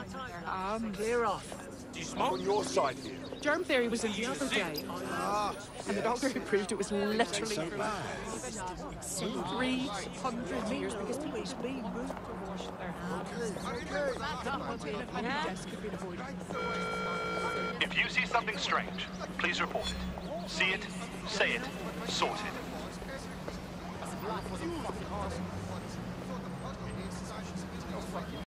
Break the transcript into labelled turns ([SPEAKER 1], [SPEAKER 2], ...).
[SPEAKER 1] Clear off.
[SPEAKER 2] Do you smoke? On your side here.
[SPEAKER 1] Germ theory was in the other day. And the doctor who proved it was literally
[SPEAKER 2] So bad.
[SPEAKER 1] 300 meters because people just being moved to wash their hands.
[SPEAKER 3] If you see something strange, please report it. See it, say it, sort it.